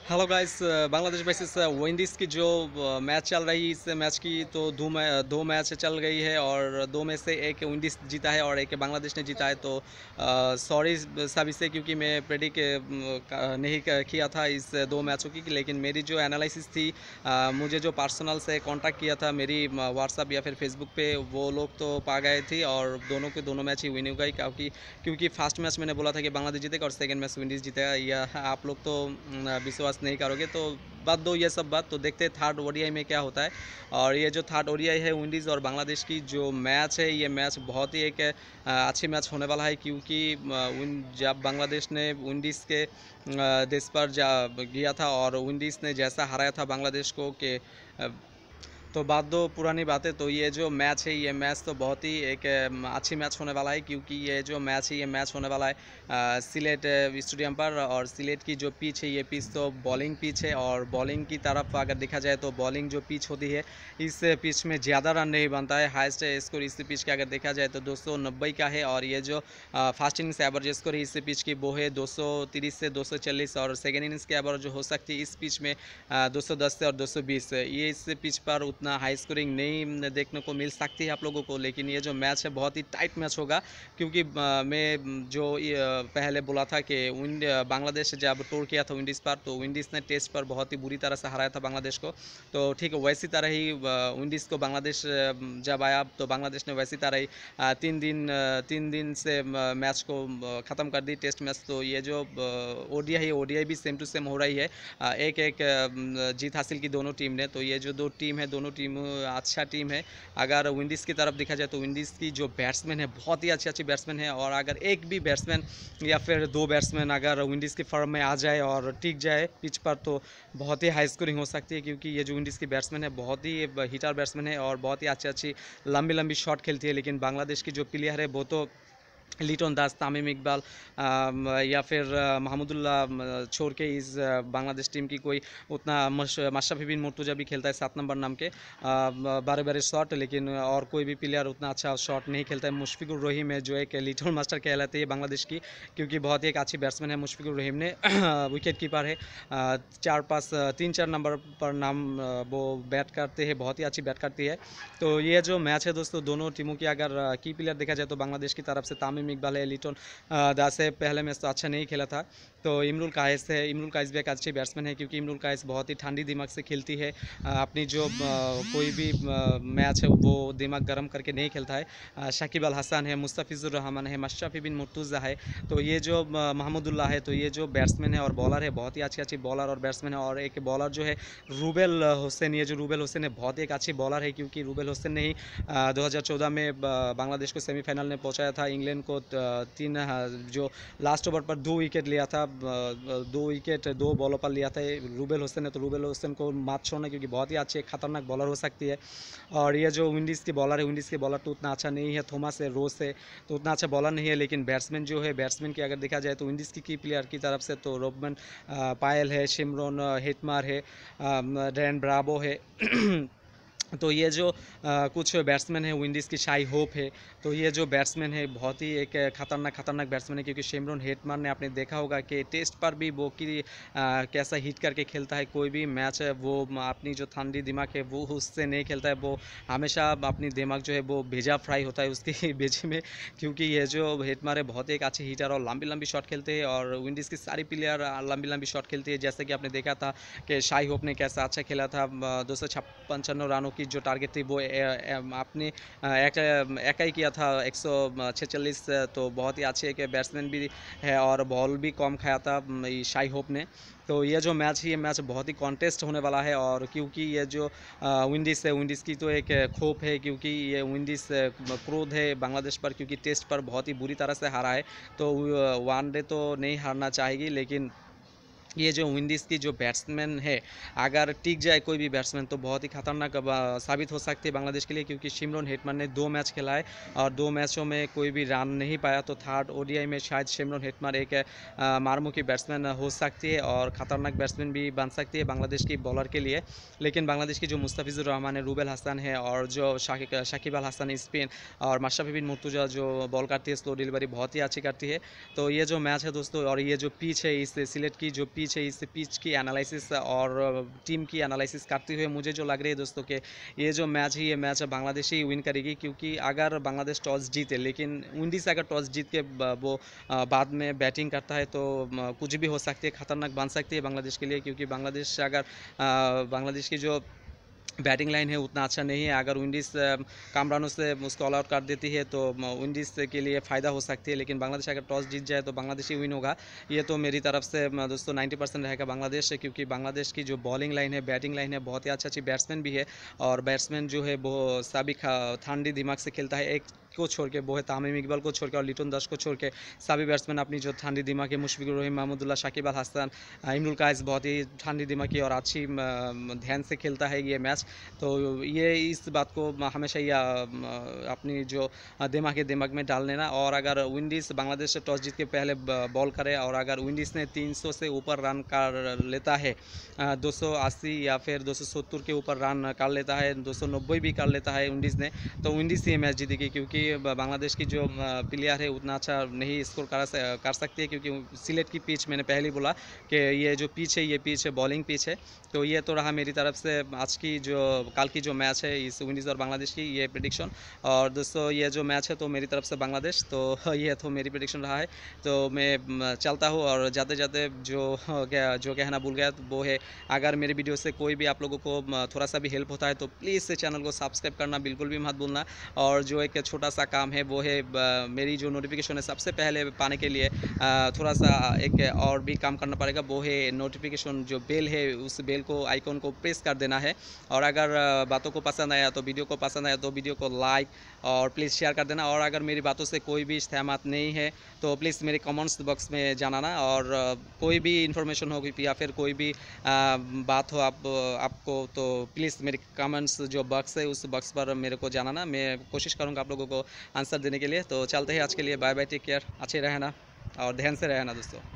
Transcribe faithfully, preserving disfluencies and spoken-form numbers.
Hello guys. Bangladesh versus Windies की जो match चल रही है, इस मैच की तो दो मै दो मैच चल गई है और दो में से एक विंडीज़ जीता है और एक बांग्लादेश ने जीता है। तो सॉरी सभी से, क्योंकि मैं प्रेडिक्ट नहीं क- किया था इस दो मैचों की, लेकिन मेरी जो एनालिसिस थी, अ, मुझे जो पर्सनल से कांटेक्ट किया था मेरी व्हाट्सअप या फिर फेसबुक पे, वो लोग तो पा गए थे और दोनों के दोनों मैच ही विन हो गई। क्योंकि क्योंकि फर्स्ट मैच मैंने बोला था कि बांग्लादेश जीतेगा और सेकंड मैच विंडीज़ जीतेगा। या आप लोग तो न, विश्वास नहीं करोगे, तो बात दो ये सब बात। तो देखते हैं थर्ड ओडीआई में क्या होता है। और ये जो थर्ड ओडीआई है विंडीज़ और बांग्लादेश की जो मैच है, ये मैच बहुत ही एक अ, अच्छी मैच होने वाला है। क्योंकि अ, विन जब बांग्लादेश ने विंडीज़ के अ, देश पर जा गया था और विंडीज़ ने जैसा हराया था बांग्लादेश को कि अ, तो बात दो पुरानी बातें। तो ये जो मैच है, ये मैच तो बहुत ही एक अम, अच्छी मैच होने वाला है। क्योंकि ये जो मैच है, ये मैच होने वाला है अ, सिलेट अ, स्टेडियम पर। और सिलेट की जो पिच है, ये पिच तो बॉलिंग पिच है। और बॉलिंग की तरफ अगर देखा जाए तो बॉलिंग जो पिच होती है, इस पिच में ज़्यादा रन नहीं बनता है। हाईएस्ट स्कोर इस पिच का अगर देखा जाए तो दो सौ नब्बे का है। और ये जो फर्स्ट इनिंग्स एवरेज स्कोर है इस पिच की, वो है दो सौ तीस से दो सौ चालीस। और सेकेंड इनिंग्स की एवरेज जो हो सकती है इस पिच में दो सौ दस से और दो सौ बीस। ये इस पिच पर उतना हाई स्कोरिंग नहीं देखने को मिल सकती है आप लोगों को। लेकिन ये जो मैच है बहुत ही टाइट मैच होगा। क्योंकि अ, मैं जो ये, अ, पहले बोला था कि विंड बांग्लादेश जब टूर किया था विंडीज़ पर, तो विंडीज़ ने टेस्ट पर बहुत ही बुरी तरह से हराया था बांग्लादेश को। तो ठीक है, वैसी तरह ही अ, विंडीज़ को बांग्लादेश अ, जब आया तो बांग्लादेश ने वैसी तरह ही अ, तीन दिन अ, तीन दिन से अ, मैच को ख़त्म कर दी, टेस्ट मैच। तो ये जो ओडीआई है, ओडीआई भी सेम टू सेम हो रही है। अ, एक एक अ, जीत हासिल की दोनों टीम ने। तो ये जो दो टीम है, दोनों टीम अच्छा टीम है। अगर विंडीज़ की तरफ देखा जाए तो विंडीज़ की जो बैट्समैन है बहुत ही अच्छी अच्छी बैट्समैन है। और अगर एक भी बैट्समैन या फिर दो बैट्समैन अगर विंडीज़ की फॉर्म में आ जाए और टिक जाए पिच पर, तो बहुत ही हाई स्कोरिंग हो सकती है। क्योंकि ये जो विंडीज़ की बैट्समैन है बहुत ही हिटर बैट्समैन है और बहुत ही अच्छी अच्छी लंबी लंबी शॉट खेलती है। लेकिन बांग्लादेश की जो प्लेयर है वो तो लिटन दास, तामिम इकबाल अम, या फिर अ, महमूदुल्लाह अम, छोड़ के इस अ, बांग्लादेश टीम की कोई उतना मश माशराफी बिन मुर्तज़ा भी खेलता है सात नंबर नाम के, बारह बारह शॉट। लेकिन और कोई भी प्लेयर उतना अच्छा शॉट नहीं खेलता है। मुशफिकुर रहीम है जो एक लिटल मास्टर कहलाते हैं बांग्लादेश की। क्योंकि बहुत ही एक अच्छी बैट्समैन है मुशफिकुर रहीम ने। विकेट कीपर है। अ, चार पाँच अ, तीन चार नंबर पर नाम अ, वो बैट करते हैं, बहुत ही अच्छी बैट करती है। तो ये जो मैच है दोस्तों, दोनों टीमों की अगर की प्लेयर देखा जाए तो बांग्लादेश की तरफ से तामिम इकबाल है, लिटन अ, दास है। पहले मैच तो अच्छा नहीं खेला था। तो इमरुल कायस है, इमरुल कायस भी एक अच्छी बैट्समैन है। क्योंकि इमरुल कायस बहुत ही ठंडी दिमाग से खेलती है। अ, अपनी जो अ, कोई भी मैच है वो दिमाग गर्म करके नहीं खेलता है। अ, शकीब अल हसन है, मुस्तफिजुर रहमान है, मशरफी बिन मुर्तज़ा है। तो ये जो अ, महमूदुल्लाह है, तो ये जो बैट्समैन है और बॉलर है, बहुत ही अच्छी अच्छी बॉलर और बैट्समैन है। और एक बॉलर जो है रूबेल हुसैन, ये जो रूबेल हुसैन है बहुत ही एक अच्छी बॉलर है। क्योंकि रूबेल हुसैन ने ही दो हज़ार चौदह में ब- बांग्लादेश को सेमीफाइनल में पहुंचाया था, इंग्लैंड को त- तीन अ, जो लास्ट ओवर पर दो विकेट लिया था, ब- दो विकेट दो बॉलों पर लिया था ये रूबेल हुसैन ने। तो रूबेल हुसैन को मात छोड़ना, क्योंकि बहुत ही अच्छी एक खतरनाक बॉलर हो सकती है। और ये जो विंडीज़ की बॉलर है, विंडीज़ के बॉलर तो उतना अच्छा नहीं है, थॉमस है, रोस है, तो उतना अच्छा बॉलर नहीं है। लेकिन बैट्समैन जो है, बैट्समैन की अगर देखा जाए तो विंडीज़ की की प्लेयर की तरफ से तो रोबमन पायल है, शिमरन हिटमार है, डैन ब्रावो है। तो ये जो अ, कुछ बैट्समैन है विंडीज़ की, शाई होप है। तो ये जो बैट्समैन है बहुत ही एक खतरनाक खतरनाक बैट्समैन है। क्योंकि शिमरन हेटमार ने आपने देखा होगा कि टेस्ट पर भी वो की अ, कैसा हिट करके खेलता है। कोई भी मैच है वो अपनी जो ठंडी दिमाग है वो उससे नहीं खेलता है। वो हमेशा अपनी दिमाग जो है वो भेजा फ्राई होता है उसके भेजे में। क्योंकि ये जो हेटमार है बहुत ही एक अच्छे हीटर और लंबी लंबी शॉट खेलते हैं। और विंडीज़ की सारी प्लेयर लंबी लंबी शॉट खेलती है। जैसे कि आपने देखा था कि शाई होप ने कैसा अच्छा खेला था। दो सौ छप्पन रनों की जो टारगेट थी वो ए, ए, आपने अ, एक एका ही किया था, एक सौ छेचल्लिस। तो बहुत ही अच्छे एक बैट्समैन भी है और बॉल भी कम खाया था अम, ये शाई होप ने। तो ये जो मैच है, ये मैच बहुत ही कॉन्टेस्ट होने वाला है। और क्योंकि ये जो अ, विंडीज़ है, विंडीज़ की तो एक खोप है। क्योंकि ये विंडीज़ अ, क्रोध है बांग्लादेश पर, क्योंकि टेस्ट पर बहुत ही बुरी तरह से हारा है। तो वनडे तो नहीं हारना चाहेगी। लेकिन ये जो विंडीज़ की जो बैट्समैन है, अगर टिक जाए कोई भी बैट्समैन, तो बहुत ही खतरनाक अब साबित हो सकती है बांग्लादेश के लिए। क्योंकि शिमरन हेटमार ने दो मैच खेला है और दो मैचों में कोई भी रन नहीं पाया। तो थर्ड ओडीआई में शायद शिमरन हेटमार एक अ, मारमुखी बैट्समैन हो सकती है और ख़तरनाक बैट्समैन भी बन सकती है बांग्लादेश की बॉलर के लिए। लेकिन बांग्लादेश की जो मुस्तफिजुर रहमान है, रूबेल हसन है और जो शाकिब शाकिब अल हसन स्पिन, और माशराफी बिन मुर्तज़ा जो बॉल करती है स्लो डिलीवरी बहुत ही अच्छी करती है। तो ये जो मैच है दोस्तों, और ये जो पिच है, इस सिलेट की जो पिच पिच है, इस पिच की एनालिसिस और टीम की एनालिसिस करते हुए मुझे जो लग रही है दोस्तों कि ये जो मैच है ये मैच बांग्लादेश ही विन करेगी, क्योंकि अगर बांग्लादेश टॉस जीते, लेकिन विंडीज़ अगर टॉस जीत के वो बाद में बैटिंग करता है तो कुछ भी हो सकती है, ख़तरनाक बन सकती है बांग्लादेश के लिए, क्योंकि बांग्लादेश अगर बांग्लादेश की जो बैटिंग लाइन है उतना अच्छा नहीं है। अगर विंडीज़ कम रनों से उसको ऑल आउट कर देती है तो विंडीज़ के लिए फ़ायदा हो सकती है, लेकिन बांग्लादेश अगर टॉस जीत जाए तो बांग्लादेश ही विन होगा। ये तो मेरी तरफ से दोस्तों नाइन्टी परसेंट रहेगा बांग्लादेश से, क्योंकि बांग्लादेश की जो बॉलिंग लाइन है, बैटिंग लाइन है, बहुत ही अच्छी अच्छी बैट्समैन भी है, और बैट्समैन जो है वो सभी ठंडी दिमाग से खेलता है। एक को छोड़ के, वो है तामीम इकबाल को छोड़ के और लिटन दास को छोड़ के सभी बैट्समैन अपनी जो ठंडी दिमाग है, मुशफिकुर रहीम, महमूदुल्लाह, शाकिब अल हसन, इमरुल काइस बहुत ही ठंडी दिमाग की और अच्छी ध्यान से खेलता है ये मैच। तो ये इस बात को हमेशा ही अपनी जो दिमाग है दिमाग में डाल लेना। और अगर विंडीज़ बांग्लादेश से टॉस जीत के पहले बॉल करे और अगर विंडीज़ ने तीन सौ से ऊपर रन कर लेता है, दो सौ अस्सी या फिर दो सौ सत्तर के ऊपर रन कर लेता है, दो सौ नब्बे भी कर लेता है विंडीज़ ने, तो विंडीज़ ये मैच जीतेगी, क्योंकि बांग्लादेश की जो प्लेयर है उतना अच्छा नहीं स्कोर कर कर सकती है, क्योंकि सिलेट की पिच मैंने पहले ही बोला कि ये जो पिच है ये पिच है बॉलिंग पिच है। तो ये तो रहा मेरी तरफ से आज की जो कल की जो मैच है इस विंडीज़ और बांग्लादेश की ये प्रेडिक्शन। और दोस्तों ये जो मैच है तो मेरी तरफ से बांग्लादेश, तो ये तो मेरी प्रेडिक्शन रहा है। तो मैं चलता हूँ और जाते जाते जो जो कहना भूल गया तो वो है, अगर मेरी वीडियो से कोई भी आप लोगों को थोड़ा सा भी हेल्प होता है तो प्लीज़ से चैनल को सब्सक्राइब करना बिल्कुल भी मत भूलना। और जो एक छोटा सा काम है वो है, मेरी जो नोटिफिकेशन है सबसे पहले पाने के लिए थोड़ा सा एक और भी काम करना पड़ेगा, वो है नोटिफिकेशन जो बेल है उस बेल को आइकॉन को प्रेस कर देना है। और अगर बातों को पसंद आया तो वीडियो को पसंद आया तो वीडियो को लाइक और प्लीज़ शेयर कर देना। और अगर मेरी बातों से कोई भी सहमत नहीं है तो प्लीज़ मेरे कमेंट्स बॉक्स में जनाना। और कोई भी इन्फॉर्मेशन हो या फिर कोई भी बात हो आप आपको तो प्लीज़ मेरे कमेंट्स जो बॉक्स है उस बॉक्स पर मेरे को जनाना। मैं कोशिश करूँगा आप लोगों को आंसर देने के लिए। तो चलते हैं आज के लिए, बाय बाय, टेक केयर, अच्छे रहना और ध्यान से रहना दोस्तों।